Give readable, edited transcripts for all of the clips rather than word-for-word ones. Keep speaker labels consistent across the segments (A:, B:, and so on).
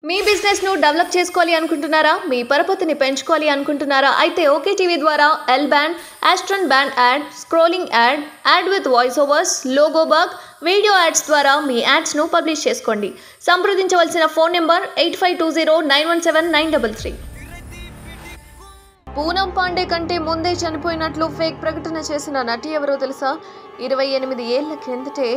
A: మీ business ను develop చేసుకోవాలి అనుకుంటున్నారా? మీ పరపతిని పెంచుకోవాలి అనుకుంటున్నారా? అయితే ఓకే టీవీ ద్వారా L band, aston band ad, scrolling ad, ad with voice overs, logo bug, video ads ద్వారా మీ యాడ్స్ ను పబ్లిష్ చేసుకోండి. సంప్రదించవలసిన ఫోన్ నెంబర్ 8520917933. పూనం పాండే కంటే ముందే చనిపోయినట్లు ఫేక్ ప్రకటన చేసిన నటి ఎవరో తెలుసా? 28 ఏళ్ల క్రిందటే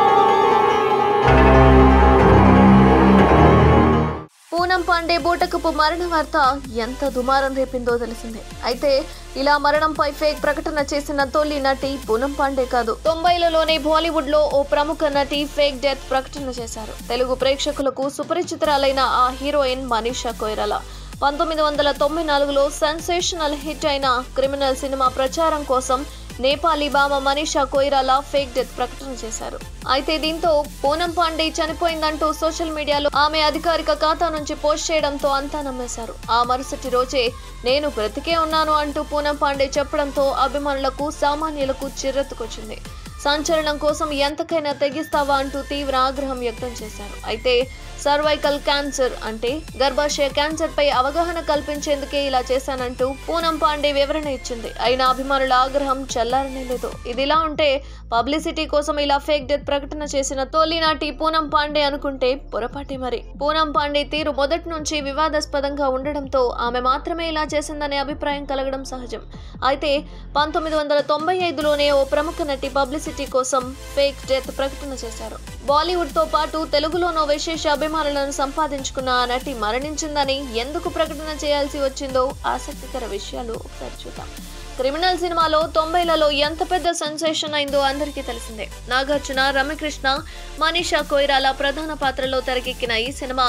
A: పూనం పాండే బూటకపు మరణ వార్త ఎంత దుమారం రేపిందో తెలిసిందే. అయితే ఇలా మరణంపై ఫేక్ ప్రకటన చేసిన తొలి నటి పూనం పాండే కాదు. 90లలోనే బాలీవుడ్ లో ఓ ప్రముఖ నటి ఫేక్ డెత్ ప్రకటన చేశారు. తెలుగు ప్రేక్షకులకు సుపరిచితురాలైన ఆ హీరోయిన్ మనీషా కొయిరాలా 1994లో సెన్సేషనల్ హిట్ అయిన క్రిమినల్ సినిమా ప్రచారం కోసం నేపాలీ భామ మనీషా కొయిరాలా ఫేక్ డెత్ ప్రకటన చేశారు. అయితే దీంతో పూనం పాండే చనిపోయిందంటూ సోషల్ మీడియాలో ఆమె అధికారిక ఖాతా నుంచి పోస్ట్ చేయడంతో అంతా నమ్మేశారు. ఆ మరుసటి రోజే నేను బ్రతికే ఉన్నాను అంటూ పూనం పాండే చెప్పడంతో అభిమానులకు సామాన్యులకు చిర్రెత్తుకొచ్చింది. సంచలనం కోసం ఎంతకైనా తెగిస్తావా అంటూ తీవ్ర ఆగ్రహం వ్యక్తం చేశారు. అయితే సర్వైకల్ క్యాన్సర్ అంటే గర్భాశయ క్యాన్సర్ పై అవగాహన కల్పించేందుకే ఇలా చేశానంటూ పూనం పాండే వివరణ ఇచ్చింది. అయినా అభిమానుల ఆగ్రహం చల్లారనే లేదు. ఇదిలా ఉంటే పబ్లిసిటీ కోసం ఇలా ఫేక్ డెత్ ప్రకటన చేసిన తొలి నాటి పూనం పాండే అనుకుంటే పొరపాటే మరి. పూనం పాండే తీరు మొదటి నుంచి వివాదాస్పదంగా ఉండడంతో ఆమె మాత్రమే ఇలా చేసిందనే అభిప్రాయం కలగడం సహజం. అయితే 1995లోనే ఓ ప్రముఖ నటి పబ్లిసిటీ కోసం ఫేక్ డెత్ ప్రకటన చేశారు. బాలీవుడ్ తో పాటు తెలుగులోనో విశేష అభిమానులను సంపాదించుకున్న ఆ నటి మరణించిందని ఎందుకు ప్రకటన చేయాల్సి వచ్చిందో ఆసక్తికర విషయాలు ఒకసారి చూద్దాం. క్రిమినల్ సినిమాలో 90లలో ఎంత పెద్ద సెన్సేషన్ అయిందో అందరికీ తెలిసిందే. నాగార్జున, రమ్యకృష్ణ, మనీషా కొయిరాలా ప్రధాన పాత్రలో తెరకెక్కిన ఈ సినిమా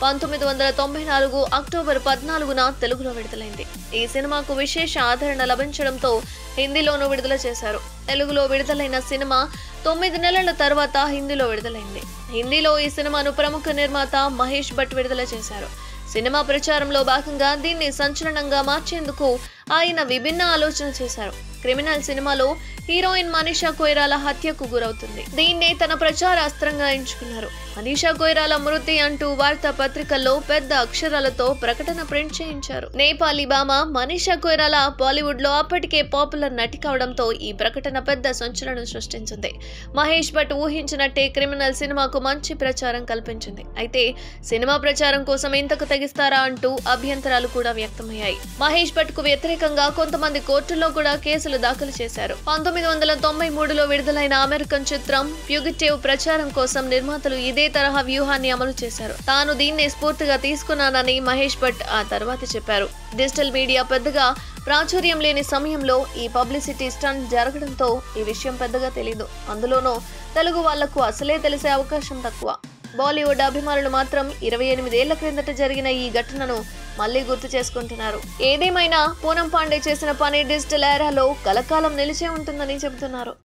A: 1994 అక్టోబర్ 14న తెలుగులో విడుదలైంది. ఈ సినిమాకు విశేష ఆదరణ లభించడంతో హిందీలోనూ విడుదల చేశారు. తెలుగులో విడుదలైన సినిమా 9 నెలల తర్వాత హిందీలో విడుదలైంది. హిందీలో ఈ సినిమాను ప్రముఖ నిర్మాత మహేష్ భట్ విడుదల చేశారు. సినిమా ప్రచారంలో భాగంగా దీన్ని సంచలనంగా మార్చేందుకు ఆయన విభిన్న ఆలోచన చేశారు. క్రిమినల్ సినిమాలో హీరోయిన్ మనీషా కొయిరాలా హత్యకు గురవుతుంది. దీన్నే తన ప్రచార అస్త్రంగా ఎంచుకున్నారు. మనీషా కొయిరాలా మృతి అంటూ వార్తా పత్రికల్లో పెద్ద అక్షరాలతో ప్రకటన ప్రింట్ చేయించారు. నేపాలీ భామ మనీషా కొయిరాలా బాలీవుడ్ లో అప్పటికే పాపులర్ నటి కావడంతో ఈ ప్రకటన పెద్ద సంచలనం సృష్టించింది. మహేష్ భట్ ఊహించినట్టే క్రిమినల్ సినిమాకు మంచి ప్రచారం కల్పించింది. అయితే సినిమా ప్రచారం కోసం ఇంతకు తెగిస్తారా అంటూ అభ్యంతరాలు కూడా వ్యక్తమయ్యాయి. మహేష్ భట్ కు వ్యతిరేకంగా కొంతమంది కోర్టుల్లో కూడా కేసులు దాఖలు చేశారు. 1993లో విడుదలైన అమెరికన్ చిత్రం ఫ్యూగిటివ్ ప్రచారం కోసం నిర్మాతలు ఇదే తరహా వ్యూహాన్ని అమలు చేశారు. తాను దీన్నే స్ఫూర్తిగా తీసుకున్నానని మహేష్ భట్ ఆ తర్వాత చెప్పారు. డిజిటల్ మీడియా పెద్దగా ప్రాచుర్యం లేని సమయంలో ఈ పబ్లిసిటీ స్టంట్ జరగడంతో ఈ విషయం పెద్దగా తెలీదు. అందులోనూ తెలుగు వాళ్లకు అసలే తెలిసే అవకాశం తక్కువ. బాలీవుడ్ అభిమానులు మాత్రం 28 ఏళ్ల క్రిందట జరిగిన ఈ ఘటనను మళ్లీ గుర్తు చేసుకుంటున్నారు. ఏదేమైనా పూనం పాండే చేసిన పని డిజిటల్ ఏరాలో కలకాలం నిలిచే ఉంటుందని చెబుతున్నారు.